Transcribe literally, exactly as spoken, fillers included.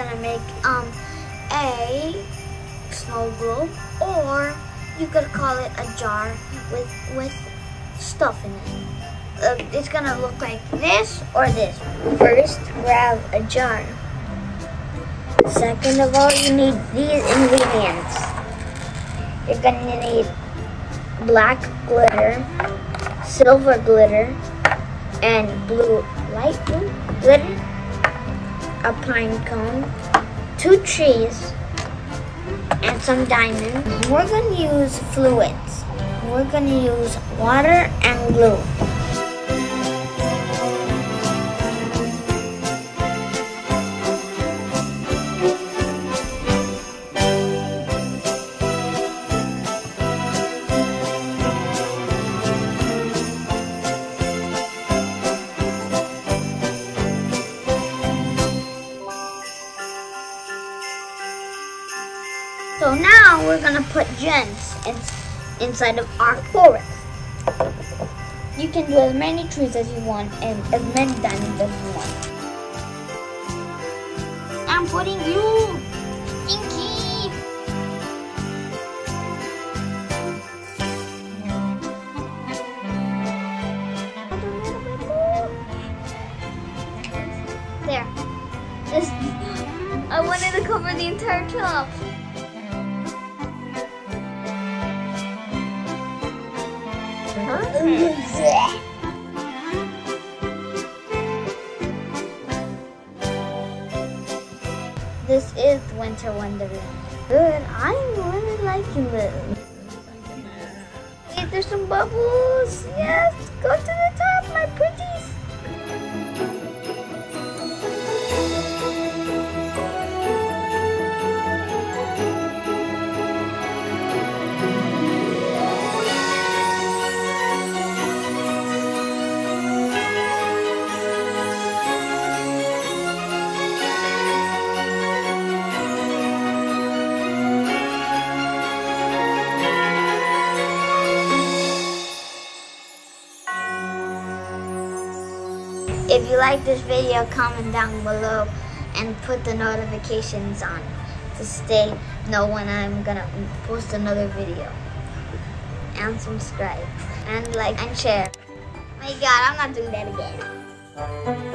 gonna make um a snow globe, or you could call it a jar with with stuff in it. Uh, it's gonna look like this or this. First, grab a jar. Second of all, you need these ingredients. You're gonna need black glitter, silver glitter, and blue, light blue glitter, a pine cone, two trees, and some diamonds. We're gonna use fluids. We're gonna use water and glue. So now we're gonna put gems in, inside of our forest. You can do as many trees as you want and as many diamonds as you want. I'm putting glue! Stinky! There. This, I wanted to cover the entire top. This is Winter Wonderland. Good, I'm really liking this. Hey, there's some bubbles. Yes, go to the top, my pretties. If you like this video, comment down below and put the notifications on to stay know when I'm gonna post another video. And subscribe and like and share. My God, I'm not doing that again.